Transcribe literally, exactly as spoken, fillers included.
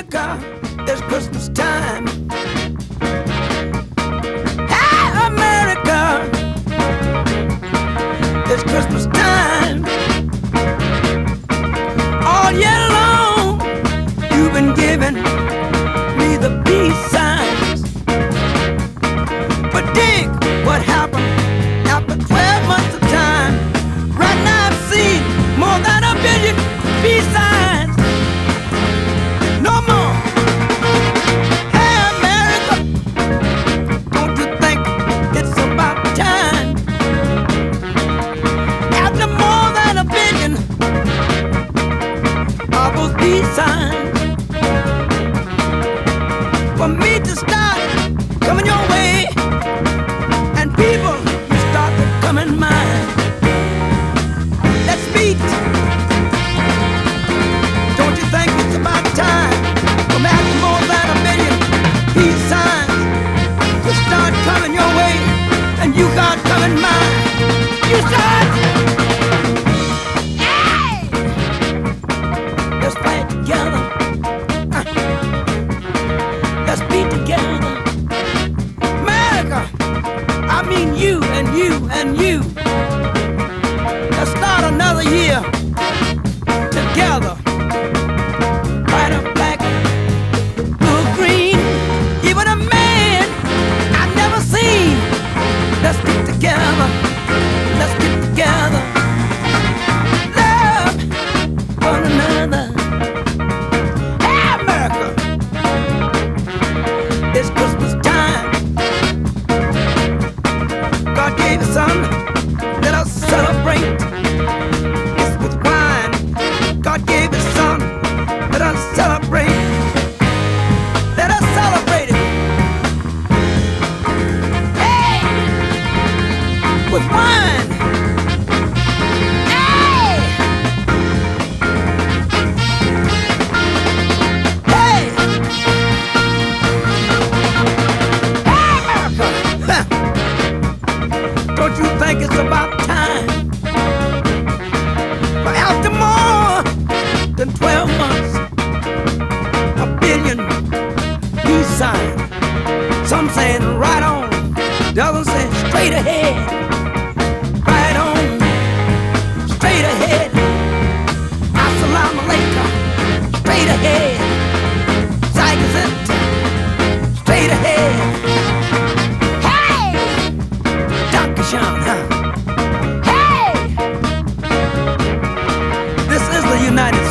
America, it's Christmas time. Hey, America, it's Christmas time. All year long, you've been giving me the peace signs. But dig what happened after twelve months of time. Right now I've seen more than a billion peace signs. No more. Hey America, don't you think it's about time? After more than a billion of those peace signs, for me to start coming your way, and people you start to come in mine. Let's meet. Don't you think it's about time? From after more than a million peace signs to start coming your way, and you got coming mine. You start. Hey! Let's fight together. Uh. Let's be together. America, I mean you and you and you. Let's start another year together. White or black, blue or green, even a man I've never seen. Let's get together. Let's get together. Love one another. Hey America, it's Christmas time. God gave his son, let us celebrate. It's with wine. God gave his son, let us celebrate. Let us celebrate it. Hey! With wine. Hey! Hey! Hey, America! Huh. Don't you think it's about time? For after more than twelve months, a billion peace signs. Some saying right on, the others saying straight ahead. Right on, straight ahead. Assalamu alaikum, straight ahead. Zygazet, straight ahead. Hey! Dankeschön, huh? Hey! This is the United